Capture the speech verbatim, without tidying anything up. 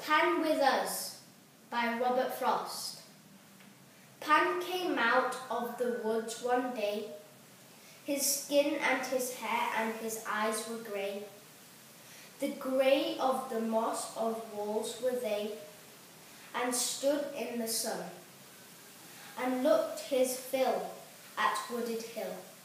Pan with Us by Robert Frost. Pan came out of the woods one day. His skin and his hair and his eyes were grey. The grey of the moss of walls were they, and stood in the sun, and looked his fill at wooded hill.